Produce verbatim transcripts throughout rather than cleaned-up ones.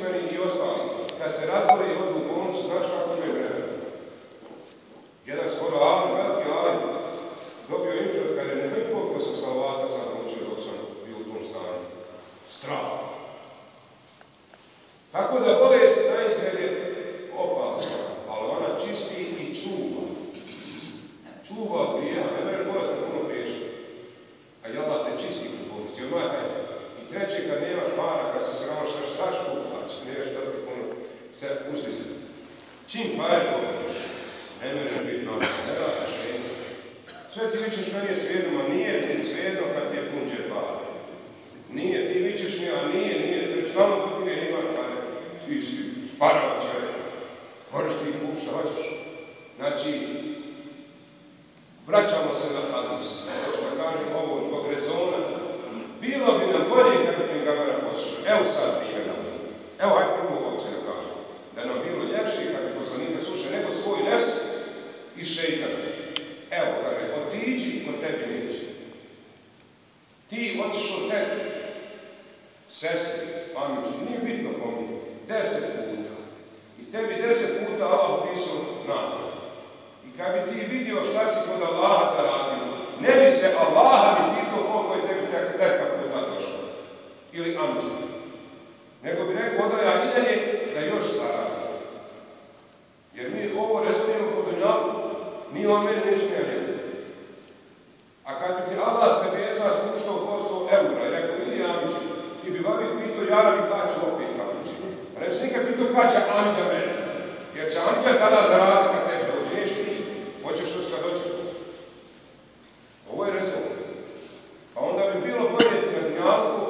Rimljani i ostali, kad se razbore i odu u bolnicu, znaš kako imaju vremena. Jedan skoro alim, veliki alim, dobio infarkt kada je nekaj koliko sam salavata sad naučio dok sam bio u tom stanju. Strah. Tako da bolest na izgled je opasna, ali ona čisti i čuva. Čuva od grijeha, ne mere bolest na puno griješa. A jel te čisti kod bolesti, odmah. I treće, kad nemaš para, kad se sramaš na štašku, znači nemaš da ti puno se pusti se. Čim pare bolest, ne mere biti noć, ne radaš jedno. Sve ti vičeš meni je svijedno, ma nije ti svijedno kad ti je pun džep para. Nije, ti vičeš mi, a nije, nije, ti stalno kod nije imaš pare. Ti si paravačar, moraš ti kup šta hoćeš. Znači, vraćamo se na hadis. Hoću da kažem ovo zbog rezona. Bilo bi nam bolje kad bi Gamara poslušao. Evo sad primjer nam. Evo, hajde prvo opcije da kažem. Da nam bilo ljepše kad bi poslanika slušao nego svoj nefs i šeitan. Evo, kaže, otiđi kod tebi neće. Ti otišao tebi, sestri, pamići, nije bitno pominu, deset puta. I tebi deset puta Allah upisao nagradu. I kad bi ti vidio šta si kod Allaha zaradio, ne bi se Allaha ni pitao koliko je tebi teka puta došlo. Ili amđe. Nego bi rekao da ja i dalje da još zaradio. Jer mi ovo rezonimo kod dunjalu, mi o meni nećemo ja njegu. A kad bi ti Allah s nebesa spuštao po sto eura i rekao, ili amđe, ti bi vam pitao, ja bi kaću opet amđe. A ne bi se nikad pitao kaća amđa mene. Jer će amđa tada zaraditi kad tebi dođeš i hoćeš što kad dođeš. Ovo je rezon. Pa onda bi bilo bolje na dunjalku,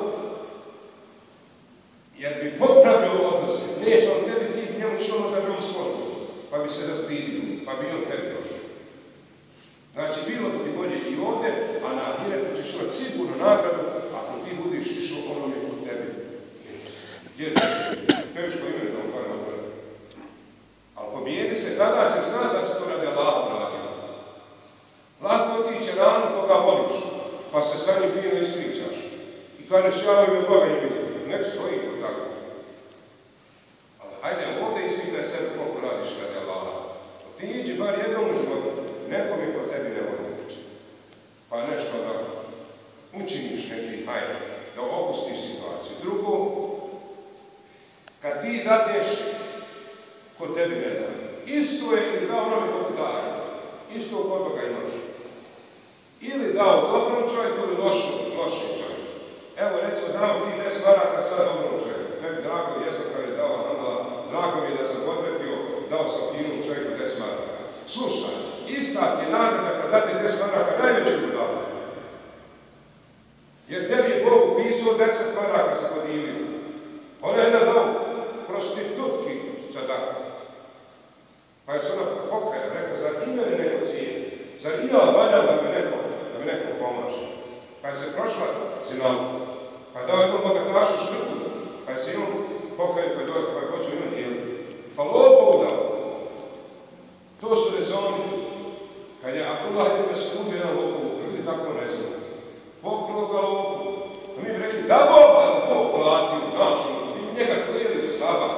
jer bi popravio odnose. Neće on tebi ti njemu što možda bi on skonto. Pa bi se zastidio, pa bi on tebi došao. Znači, bilo bi ti bolje i ovdje, a na ahiretu ćeš imati sigurno nagradu, ako ti budiš išao onome kod tebi. Gdje je teško ime da on kada napraviti. Ali pobijedi se, tada ćeš znati da se to radi Allahom radio. Lako otiće ranu koga voliš, pa se sa njim fino ispričaš. I kažeš, ja ime Boga ne vidim. Nek stoji kod tako. Ali hajde, ovdje ispitaj sebe koliko radiš radi Allaha. Ti iđi bar jednom u životu, nekom je kod tebi ne voli ući. Pa nešto da učiniš neki, hajde, da opustiš situaciju. Drugo, kad ti dadneš, kod tebi ne da. Isto je i za onome kod daje. Isto kod toga imaš. Ili dao dobrom čovjeku ili lošom, lošim čovjeku. Evo, recimo, dao ti deset maraka sad dobrom čovjeku. Tebi drago jezo kad je dao, onda drago mi je da sam potretio, dao sam finom čovjeku deset maraka. Slušaj, ista ti je nagrada kad date deset maraka najveće budale. Jer tebi je Bog upisao deset maraka sa podiliju. Ona je dao prostitutki sadaka. Pa je se ona pokaja, rekao, zar i mene neko cijeli? Zar i ja valjam da me neko, da me neko pomaže? Pa je se prošla zinalu. Pa dao jednom bogatašu škrtu. Pa je se imam pokaja pa je dođe, pa je hoću imati jel. Pa lopovu dao. To su rezoni. Kad je Abdullah ibn Mas'ud jedan lopovu, ljudi tako rezoni. Pokrao ga lopovu. A mi bi rekli, da Bog, da Bog platio, našo, mi bi njega klijeli do sabah.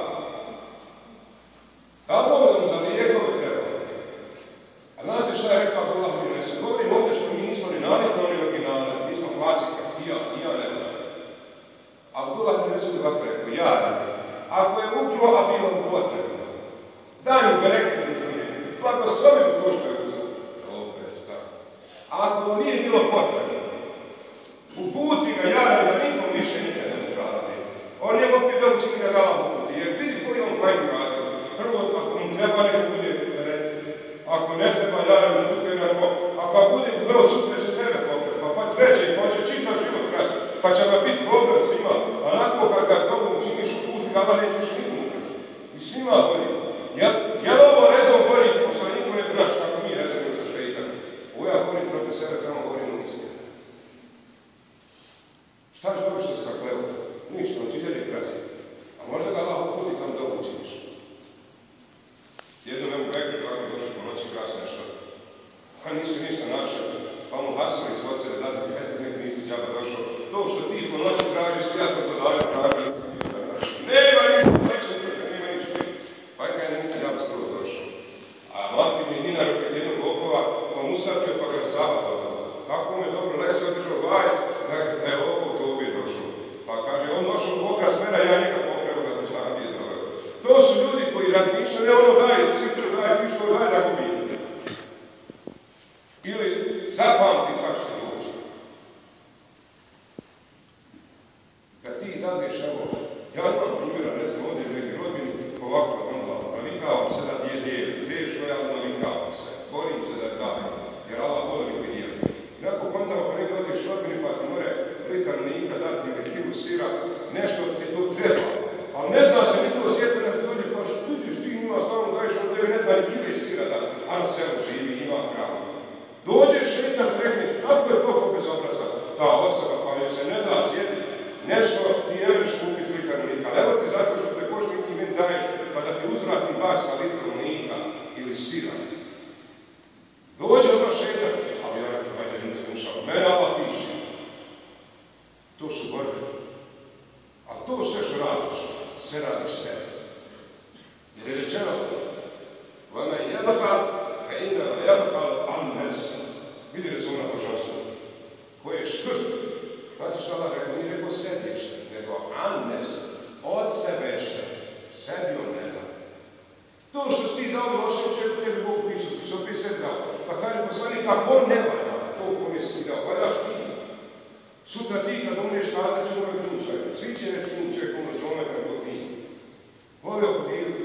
Da Bog da mu za lijekove treba. A znate šta je rekao Abdullah ibn Mas'ud? Govorim ovdje što mi nismo ni navikli oni originale, mi smo klasika, i ja, i ja ne znam. Abdullah ibn Mas'ud ovako rekao, ja radim. Ako je ukro, a bilo mu potrebno, daj mu ga rekli da to nije. Plako s ovim to što je uzao. Opet, tako. A ako mu nije bilo potrebno, uputi ga jaran da nikom više nikad ne ugradi. On je opet da učini ga dala uputi, jer vidi koji on majku radio. Prvo, ako mu treba neka bude red. Ako ne treba jaran da tukaj na Bog. Ako bude prvo sutra će tebe pokret, pa pa treće, pa će čitav život krasiti. Pa će ga biti dobro svima. A nakon kad ga dobro učiniš uputi, ga nećeš nikom ukrati. I svima bolje. Je li ovo rezon bolji poslaniku ne znaš kako mi rezonimo sa šeitan? Ovo ja govorim protiv sebe, samo govorim u istinu. Šta će dobro što se kako evo? Ništa, on će dalje krasi. A možda ga Allah uputi tam dobro učiniš. Jedno me u Bekru kako došli po noći krasi nešto. Pa nisu ništa našli. Pa mu hasili iz osebe, znate, eto nek nisi džaba došao. To što ti po noći tražiš, ja sam to dalje tražio. Nema ništa. ne ono daje, citru daje, pištol daje da gubi. Ili zapamti pa ćete doći. Kad ti dadeš, evo, ja imam primjera, ne znam, ovdje neki rodbini, ovako, onda, navikavam se da je djeli, teško ja navikavam se, borim se da dajem, jer Allah voda likvidira. Nakon onda ako ne dođeš rodbini, pa ti more litar mlijeka dati neke kilu sira, nešto ti to treba. Ali ne zna se ni to osjetiti da ti dođe, pa što vidiš, ti ima stavno daješ od tebe, ne zna ni kile sira da, a na selu živi, ima kravu. Dođeš šetan, rekne, kako je to bezobraza? Ta osoba pa joj se ne da sjetiti nešto, ti ne vreš kupiti litar mlijeka. Ali evo ti zato što te košniki meni daje, pa da ti uzvrati baš sa litrom mlijeka ili sira. Dođe ono šetan, ali ja rekao, hajde, nikad nušao, mene Allah piše. To su borbe. A to sve što radiš, sve radiš sebe. Jer je rečeno, vama je jebahal, a ina jebahal an nefsa. Vidjeli su ona božanstvo, koje je škrt. Znate što Allah rekao, nije rekao sebi što, nego an nefsa, od sebe što, sebi on ne da. To što si ti dao loše, će tebi Bog pisati, ti se opet sebi dao. Pa kaže poslanik, ako on ne valja, to u kom je si ti dao, valjaš ti. Sutra ti kad umreš kazat će umre ključaj. Svi će reći ključaj kome zove kako ti. Volio podijeliti.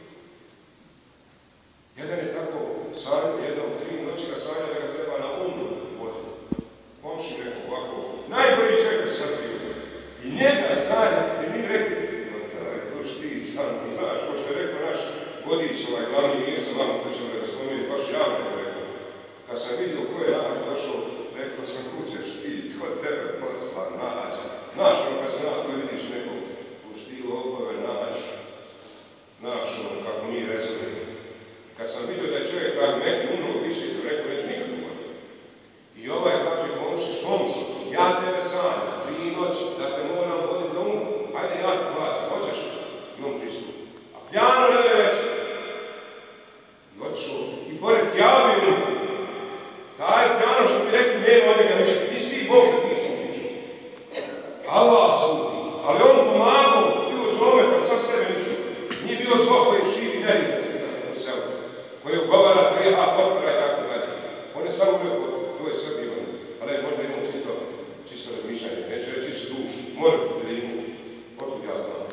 Jedan je tako sanjao, jedan u tri noći ga sanjao da ga treba na umru voditi. Komši rekao ovako, najbolji čovjek u Srbiji. I njega sanja, i mi rekli, to što ti sam, ti znaš, ko što je rekao naš vodič, ovaj glavni ministar, vam to ćemo da ga spomenuti, baš javno je rekao. Kad sam vidio ko je naš došao, rekao sam, kućeš ti, ko tebe posla, nađe. Znaš ono, kad se nas to vidiš nekog, pušti lopove, nađe. Znaš ono, kako mi rezali. Kad sam vidio da je čovjek tako neki umro više, sam rekao, neću nikad umrti. I ovaj kaže, komšiš, komšu, ja tebe sanjam, tri noći, da te moram voditi do umru. Ajde, ja ti plaćam, hoćeš? I on pristup. A pjano ne je već. I otišao, i pored javi umru. Taj pjano što bi rekli, nema od njega ništa. Ti si Bog da ti sudiš. Allah sudi. Ali on pomagao, bio čovjek, ali sam sebe ništa. Nije bio svoj koji živi nevinac u selu. Koji ugovara triha, potpora i tako dalje. On je samo rekao, to je sve bilo. Ali možda imamo čisto, čisto razmišljanje. Neće reći čisto dušu. Mora biti da imu. Otkud ja znam.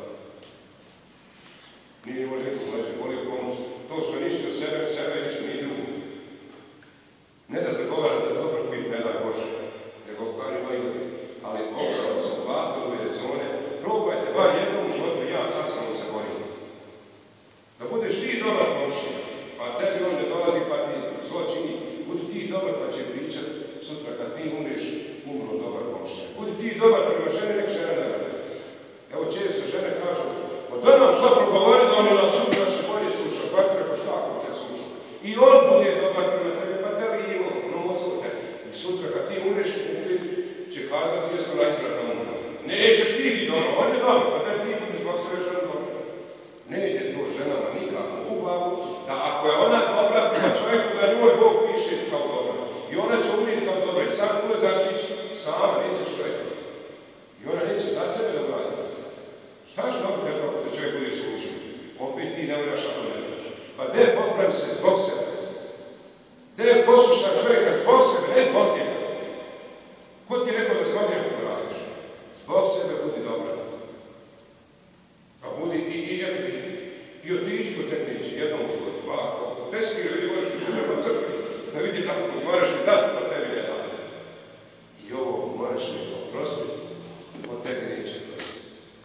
Nije imao neko mlađe, volio pomoć. To što je ništa sebe, sebe je ništa nije drugo. Ne da zagovara da dobro bit, ne daj Bože, nego bar ima i ljudi. Ali opravo za ovakve ove zone, probajte bar jednom u životu, ja sasvano se borim. Da budeš ti dobar komšija, pa tebi on ne dolazi pa ti zlo čini, budi ti dobar pa će pričat sutra kad ti umriš, umro dobar komšija. Budi ti dobar prema žene, nek žena ne rade. Evo često žene kažu, pa da nam što progovori da oni nas sutra še bolje sluša, pa treba šta ako te sluša. I on bude dobar prema tebi, pa tebi ima, no osnovu tebi. I sutra kad ti umriš, će kazati jesu najsretna umra. Nećeš ti biti dobro, on je dobro, pa da ti budi zbog sve žena dobro. Ne ide to ženama nikako u glavu, da ako je ona dobra prema čovjeku, da njoj Bog piše kao dobra. I ona će umriti kao dobra. I sam ulezačić, sama neće čovjeka. I ona neće za sebe da gleda. Šta će dobro te dobro da čovjek bude slušao? Opet ti ne moraš ako ne moraš. Pa gdje popravim se zbog sebe? Gdje poslušam čovjeka zbog sebe, ne zbog njega? Ko ti je rekao da zbog njega to radiš? Zbog sebe budi dobra. Pa budi i i i i otići kod tehnici, jednom u životu, dva, ako te skri, vidi možeš ti treba crkvi, da vidi kako moraš mi dati, pa tebi ne dati. I ovo moraš mi to oprostiti, od tebe neće oprostiti.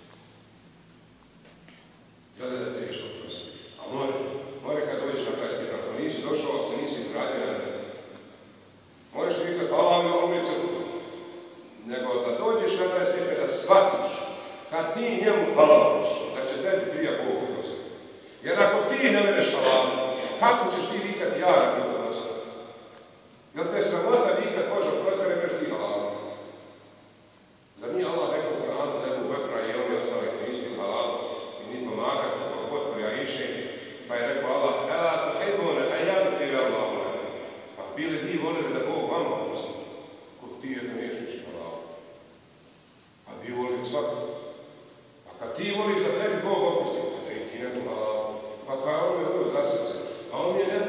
Gleda da teško oprostiti. A more, more kad dođeš na taj stepan, ako nisi došao, ako se nisi izgradio na ne. Moraš ti vidjeti, pa ovo mi ovo mi crkvu. Nego da dođeš na taj stepan, da shvatiš, kad ti njemu halališ, da će tebi prija Bog oprostiti. Jer ako ti ne meneš halal, kako ćeš ti vikati ja radim oprostiti? Jel te sramota vikat Bože oprostiti, ne meneš ti halal? Zar nije Allah rekao u Koranu da je u Bekra i oni ostali koji nisu halal i ni pomagati kako potpori Aiše, pa je rekao Allah, ela tuhibune, a ja da ti Allah ne. Pa bili vi volili da Bog vama oprosti, kod ti je da nećeš halal. Pa vi volili svakog. A kad ti voliš da tebi Bog oprosti, ti ne tu halal. Pa kao ono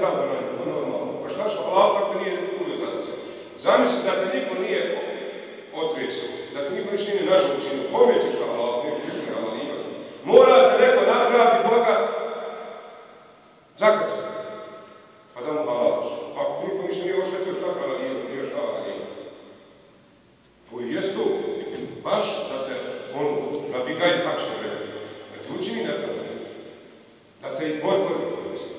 pravda na nju, normalno. Pa šta što halal kako nije uvijek za se. Zamisli da te niko nije otresao, da te niko ništa nije nažal učinio, kome ćeš halal, nešto ništa halal imati. Mora te neko napraviti Boga zakačati, pa da mu halalaš. Ako niko ništa nije oštetio, šta halal imati, nije šta halal imati. To i jest to, baš da te on nabigaj takšne vreme, da te učini nepravda, da te i potvrdi.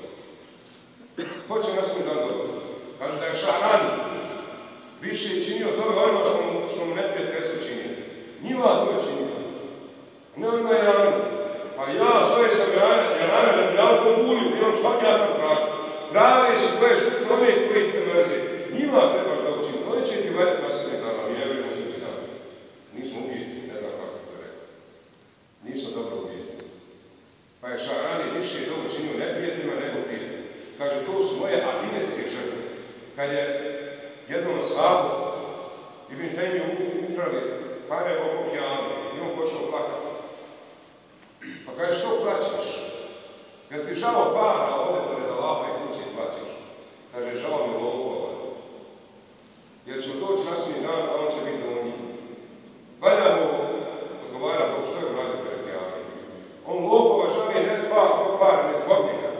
Ko će nas mi dan dobiti? Kaže da je Šahrani više je činio toga onima što mu, što mu neprijateljstvo činio. Njima to je činio. Ne onima je rano. Pa ja svoje sam rana na finalku bulju, imam šta ja tam pravi. Pravi su koje šutrove koji te mrze. Njima trebaš da učiniti. To će ti valjati na srednje dana. Mi ne vidimo srednje dana. Nismo uvijeti, ne znam kako to rekao. Nismo dobro uvijeti. Pa je Šahrani više dobro činio neprijateljima nego prijateljima. Kaže, to su moje ahineske žrtve. Kad je jednom slavu Ibn Tejmi ukrali pare oko pijane i on počeo plakati. Pa kaže, što plaćaš? Jer ti žao para ovdje pored Allaha i kući plaćaš. Kaže, žao mi lopova. Jer će doći naslednji dan, a on će biti do njih. Valja mu odgovara to što je uradio pred pijane. On lopova žali ne zbog tog para, ne zbog njega.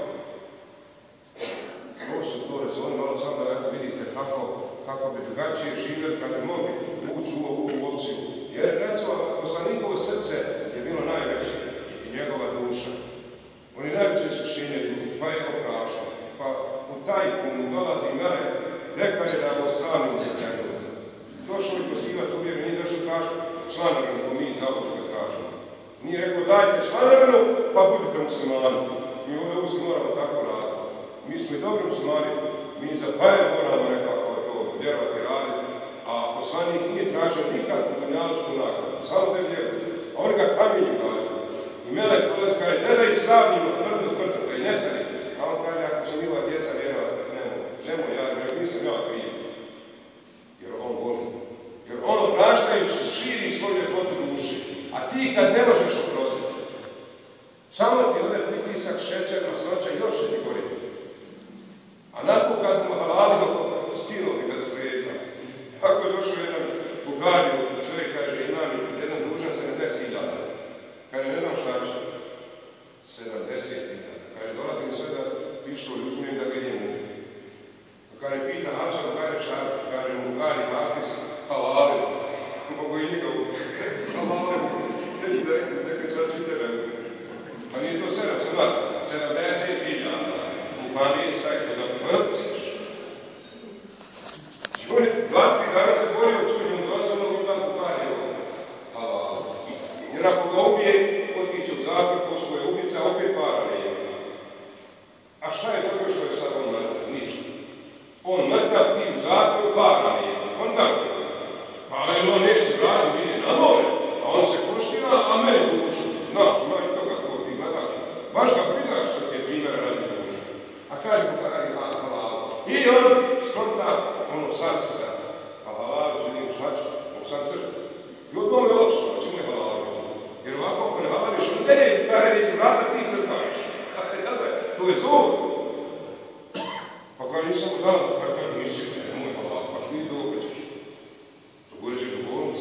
Ovo su to rezoni, malo sam da eto vidite kako, kako bi drugačije živjeti kad bi mogli ući u ovu opciju. Jer recimo, poslanikovo srce je bilo najveće i njegova duša. On je najveće iskušenje ljudi, pa je oprašao. Pa u tajku mu dolazi mene, rekao je da go sravnimo sa zemljom. Došao je pozivati uvijek, nije došao tražiti članarinu, ko mi iz Zabočka tražimo. Nije rekao dajte članarinu, pa budite muslimani. Mi ovdje uzim moramo tako raditi. Mi smo i dobri muslimani, mi za pare moramo nekako to vjerovati raditi, a poslanik nije tražio nikakvu dunjaličku nagradu, samo da je vjeruju. A oni ga kamenju kažu. I Melek dolazi kaže, ne da ih sravnimo, tvrdo tvrdo, da ih ne stavite. A on kaže, ako će njihova djeca vjerovati, nemoj, nemoj, ja nisam ja kriv. Jer on voli. Jer on opraštajući širi svoju ljepotu duši, a ti kad ne možeš oprostiti, samo ti ode pritisak, šećer, masnoća, još će ti goriti. A nakon kad mu halalimo, skinuo bi ga s vreza. Tako je došao jedan Bugariju, čovjek kaže, imam jedan dužan sedamdeset hiljada. Kaže, ne znam šta će. sedamdeset hiljada. Kaže, dolazim sve da pištolj uzmijem da ga idem ubiti. Kaže, pita Hačan, kaže šarp, kaže, u Bugari, Hafiz, halale. Mogu i njega ubiti. Halale, neći da rekli, neka sad ću tebe ubiti. Pa nije to sedamdeset hiljada, sedamdeset hiljada. Pa nije sajto da vrciš. On je dvatki dana se borio čunjom dozorno u dan Bukari ovo. Halal. Jer ako ga ubije, otiće u zatvor, pošto je ubica, opet para ne je. A šta je dobro što je sad on mrtav? Ništa. On mrtav ti u zatvor, para ne je. On da je. Pa ali on neće vratiti, ide na more. A on se kuština, a mene duša. Znaš, ima i toga ko ti gledaš. Baš ga pridaš što ti je primjera radi duša. A kaže Bukari, halal. I on skonta, ono sasrca, pa halal želim šlaču, mogu sam crkati. I od tome je odšlo, a čemu je halal? Jer ovako ako ne halališ, on ne je kare neće vrata, ti crkaviš. To je zov. Pa kada nisam mu dao, pa tako nisi, nemoj halal, pa ti dobro ćeš. To goreće do bolnice.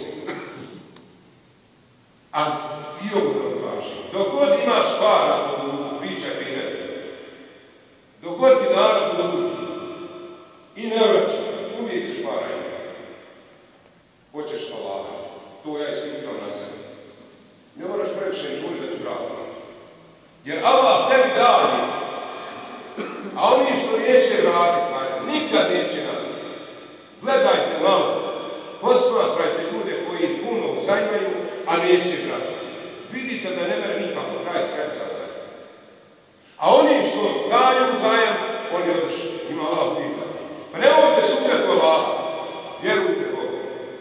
A ti ovo da vam kažem, dok god imaš para, pričaj ti ne. Dok god ti narod budu i ne vraća, uvijek ćeš para imati. Hoćeš halal. To ja ispitao na sebe. Ne moraš previše žuri da ti pravo. Jer Allah tebi daje, a oni što neće vratiti, nikad neće raditi. Gledajte malo, posmatrajte ljude koji puno zajmaju, a neće vraćati. Vidite da ne mere nikako kraj s krajem sastaviti. A oni što daju zajam, oni odrši. Ima Allah pita. Pa ne možete sumnjati u Allaha. Vjerujte Bogu.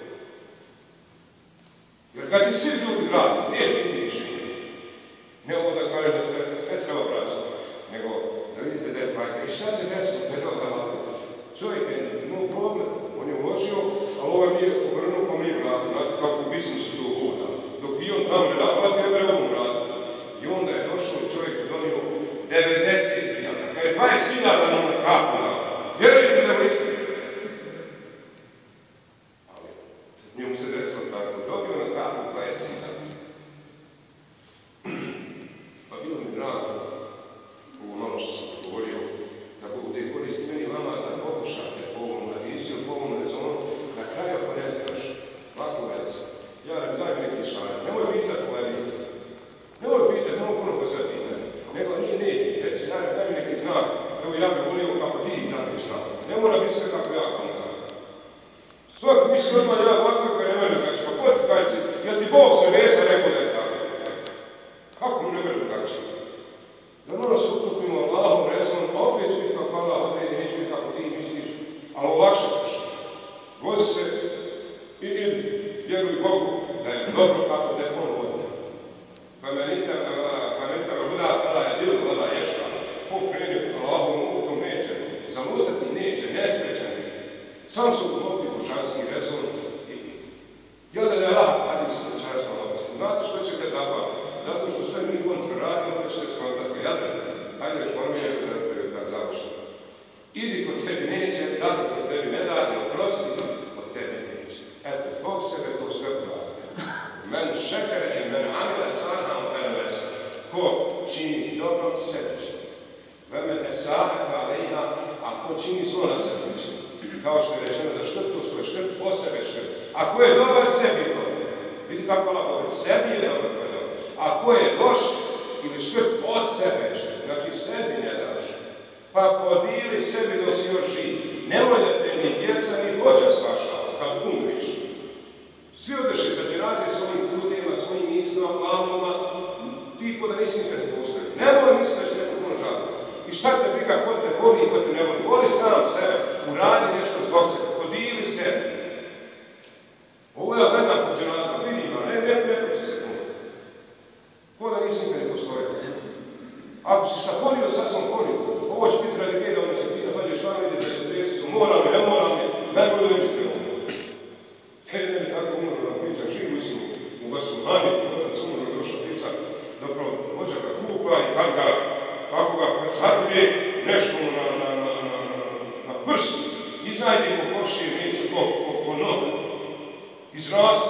Jer kad ti svi ljudi radi, nije biti mišljenje. Ne ovo da kaže da ne treba vraćati, nego da vidite da je plajka. I šta se desilo? Ne da da čovjek je imao problem. On je uložio, ali ovaj nije obrnuo pa mi je vratio. Znate kako u biznisu to voda. Dok i on tamo ne naplati, ne treba mu vratiti. I onda je došao čovjek donio devedeset hiljada. Kada je dvadeset hiljada na kapu. evo ja bih volio kako ti tako šta. Ne mora biti sve kako ja komentar. Svaki misli odmah ja ovako kada ne mene kači, pa ko ti kači? Jel ti Bog se vesa rekao da je tako? Kako mu ne mene kači? Da malo se utopimo Allahom, rezom, pa opet će biti kako Allah odredi, neće biti kako ti misliš, ali olakšat ćeš. Vozi se i idi, vjeruj Bogu da je dobro kako te on vodi. Pa menita, pa menita me buda, tada je dio, tada ješka. Ko krenio Allahom, u tom neće, zalutati neće, nesrećan. Sam su ugovoriti božanski rezon i jel da je Allah radim se čarstva lovci. Znate što će te zapamati? Zato što sve mi kontra radimo, pa ćete skontati. Jel da? Hajde još ponovim da završim. Idi kod tebi neće, da li kod tebi ne da, ne oprosti, kod tebe neće. Eto, Bog sebe to sve pravi. Men šekere i men amile sanam elevesa. Ko čini dobro, sebi će. Vemen esaha kaleha, a ko čini zlo na sebi će. Kao što je rečeno da škrt to svoj škrt, po sebe škrt. Ako je dobar, sebi to. Vidi kako Allah govori, sebi je dobro koje dobro. Ako je loš ili škrt, od sebe škrt. Znači sebi ne daš. Pa podijeli sebi dok si još živ. Nemoj da te ni djeca ni vođa spašava kad umriš. Svi odeši sa dženaze svojim putima, svojim mislima, planovima, ti ko da nisi nikad postoji. Nemoj misliti da će neko puno žaliti. I šta te briga, ko te voli i ko te ne voli. Voli sam sebe, uradi nešto zbog sebe, podijeli sebe. Ovo ja gledam po dženazama, vidim, a ne, ne, neko će se puno. Ko da nisi nikad ne postoji. Ako si šta ponio, sad sam ponio. Ovo će biti radi gdje, ono će pita, dođe šta vidi da će desiti, su moram li, ne moram li, najbolje da ćete ono. Kaj ne bi tako umro da pričam, živu si u Vasulhani, otac umro je došla ptica, zapravo vođa ga kupa i kad ga, kako ga sadrije, nešto mu na, na, na, na, na prstu, iznajde po košije, neće po, po, po nogu, izrasti.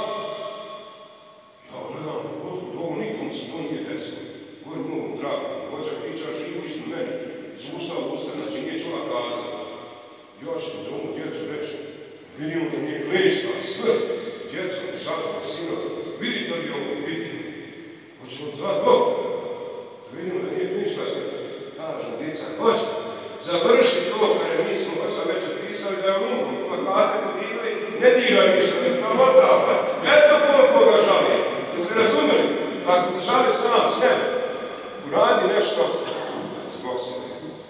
Ja gledam, ovo nikom se to nije desilo. Govorim ovom drago, vođa priča, živu isto meni, iz usta u usta, znači nije čula kazati. Ja ću da ovu djecu reći, vidimo da nije klečka, sve, djeca, sazva, sinova, vidite li ovo, vidimo. Hoćemo dva Boga, da vidimo da nije klečka, sve. Kažem, djeca, hoće, završi to, kada mi smo oca već otpisali da je umro, plakate dirali, ne diraj ništa, ne znam odrava. Eto koliko ga žali. Jeste razumeli? Ako žali sam sebe, uradi nešto zbog sebe.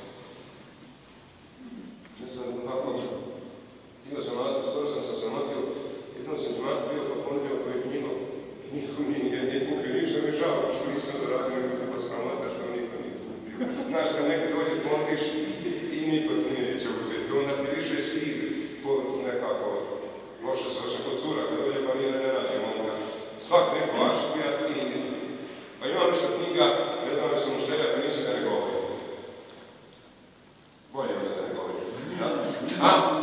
Ne znam kako, htio sam mladu, skoro sam sam zamotio, jednom sam mladu bio pa ponudio koji je njegov, niko nije, nije kupio ništa, mi žao, što nismo zaradili, nego tako sramota, što niko nije kupio. Znaš, kad nekaj dođe, ponudiš i niko to nije neće uzeti, onda ti više šljiv, po nekako, loše se vaša kod cura, kad dođe pa nije ne nađe momka. Svak neko vaš, ja ti nije nisam. Pa imam nešto knjiga, ne znam da sam uštelja, pa nisam da ne govorim. Bolje onda da ne govorim. A?